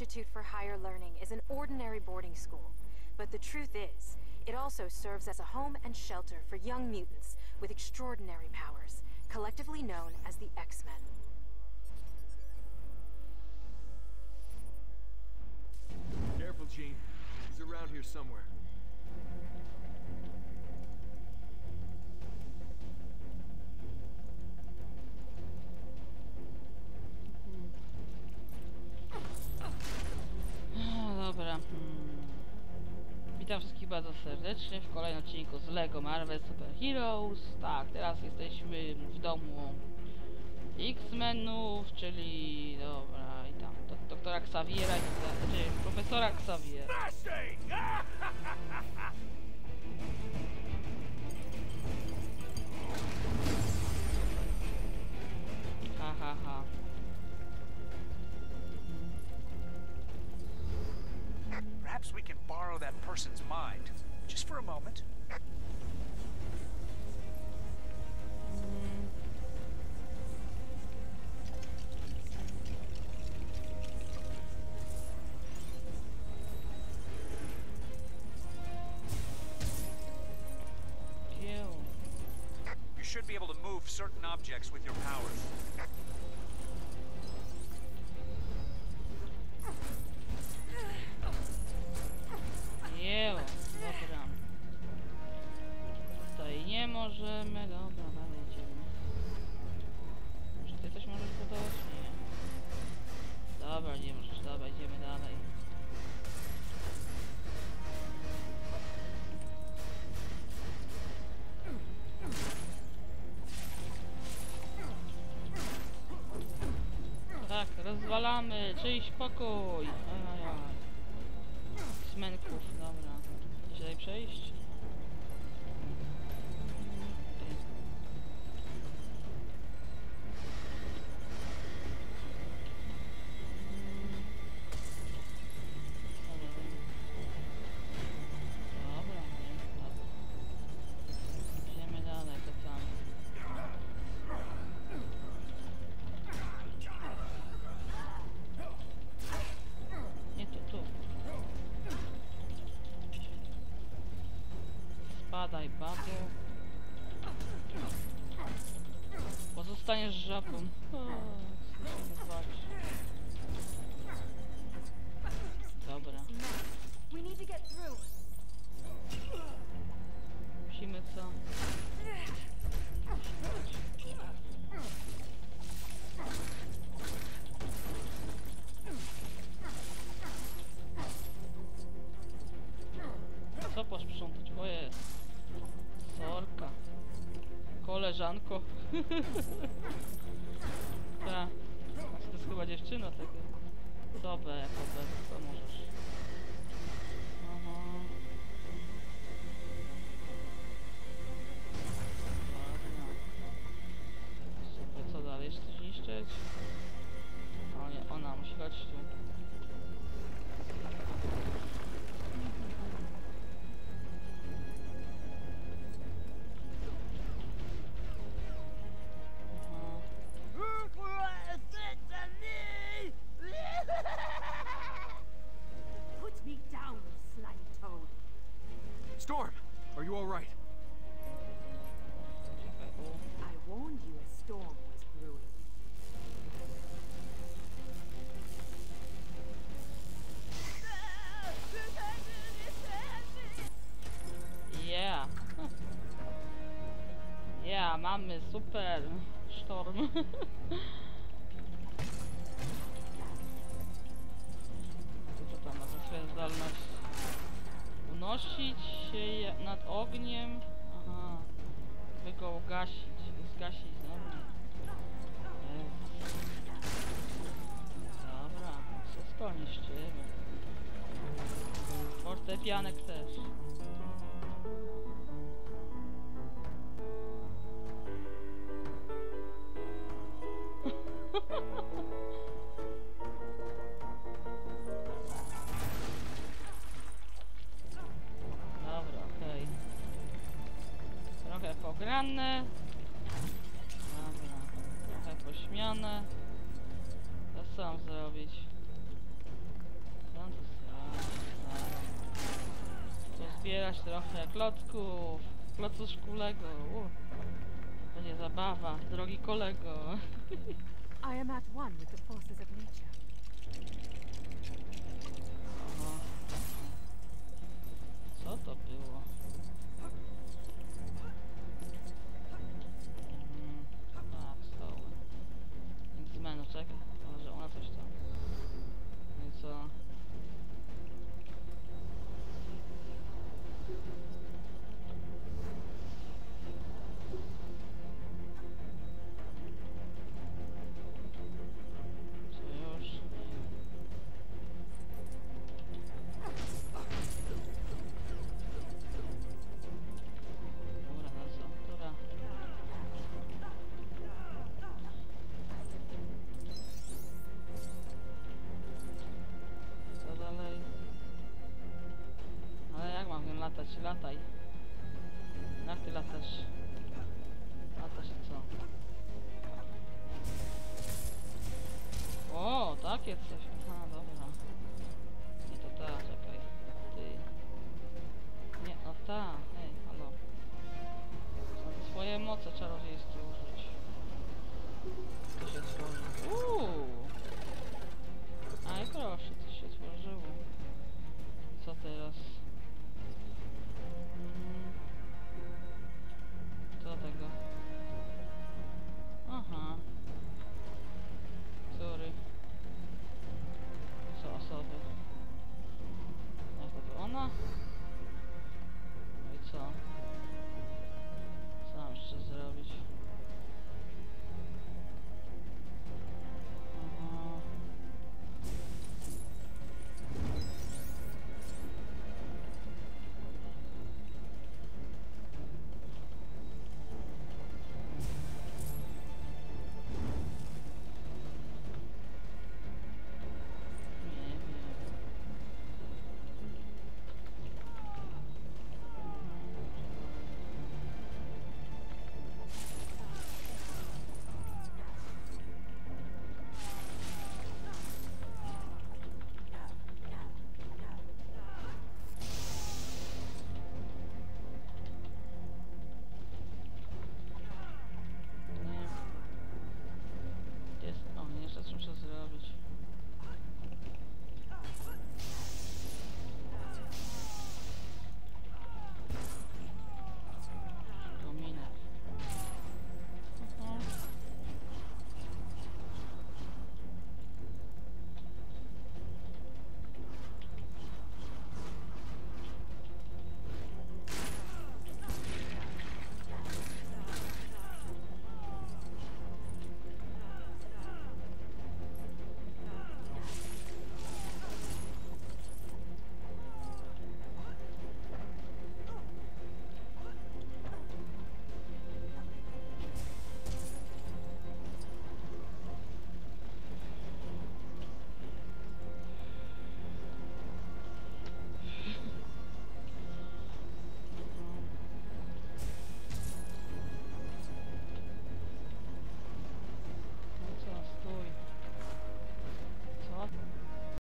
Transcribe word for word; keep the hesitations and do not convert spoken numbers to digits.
Institute for Higher Learning is an ordinary boarding school. But the truth is, it also serves as a home and shelter for young mutants with extraordinary powers, collectively known as the X-Men. Careful, Jean. He's around here somewhere. Dobra. Hmm. Witam wszystkich bardzo serdecznie w kolejnym odcinku z Lego Marvel Super Heroes. Tak, teraz jesteśmy w domu X-Menów, czyli dobra, i tam do, doktora Xaviera, i tak, znaczy profesora Xaviera. Ha ha ha. Perhaps we can borrow that person's mind, just for a moment. You should be able to move certain objects with your powers. Jeło, dobra. Tutaj nie możemy, dobra, dalej idziemy. Może ty coś możesz budować? Nie. Dobra, nie możesz, dobra, idziemy dalej. Tak, rozwalamy, czyjś pokój. Ajajaj. Smenków, dobra. Chcesz tutaj przejść? Dobra, dobra. Idziemy dalej, to tam. Nie, tu, tu. Spadaj, babo. Pozostaniesz żabą. O, dobra. Musimy co? Co posprzątać? O jest. Sorka. Koleżanko. Ta. To jest chyba dziewczyna taka. Co B, jako B, co możesz? Aha. Ładna. Super, co dalej? Jeszcze coś niszczyć? O nie, ona musi chodzić tu. Put me down, slimy toad. Storm, are you all right? I warned you a storm was brewing. Yeah. Yeah, mamy super sztorm. Co tam ma za swoją zdolność? Unosić się nad ogniem. Aha. By go ugasić. Zgasić, dobra. Jezus. Dobra, wszystko niszczymy. Fortepianek też. Dobra, okej. Okay. Trochę pograne. Dobra, trochę pośmiane. To co mam zrobić? Zbierać trochę klocków, klocuszku Lego. U. Będzie zabawa, drogi kolego. I am at one with the forces of nature.